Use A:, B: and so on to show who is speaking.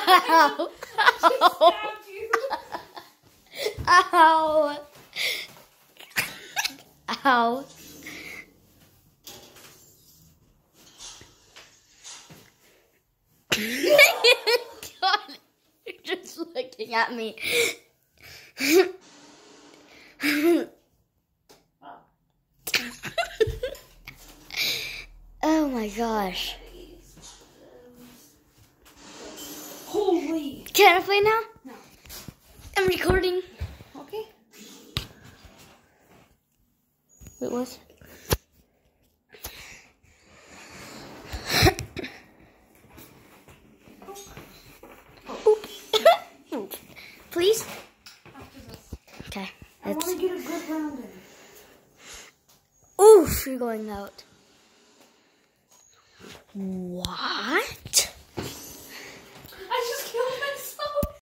A: Ow. Ow. Ow. Ow. God, you're just looking at me. Oh my gosh.
B: Holy.
A: Can I play now?
B: No.
A: I'm recording.
B: Okay.
A: Wait, what? Please? Okay.
B: I want to get a good round in.
A: Oof, you're going out. Why?